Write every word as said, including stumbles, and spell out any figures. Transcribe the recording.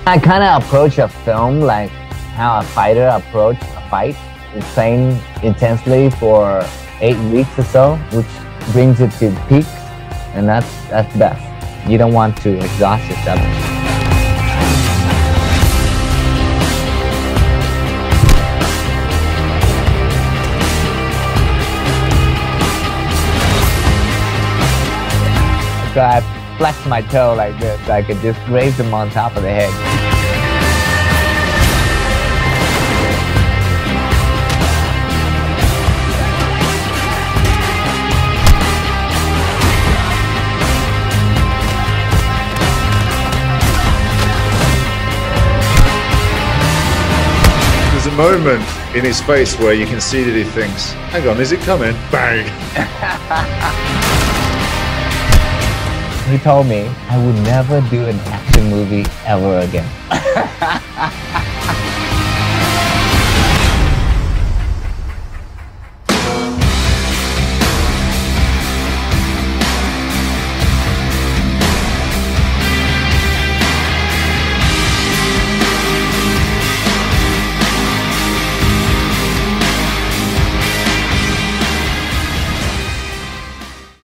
I kind of approach a film like how a fighter approach a fight. You train intensely for eight weeks or so, which brings it to peaks, and that's that's best. You don't want to exhaust yourself. So I flex my toe like this, so I could just raise them on top of the head. There's a moment in his face where you can see that he thinks, hang on, is it coming? Bang! He told me I would never do an action movie ever again.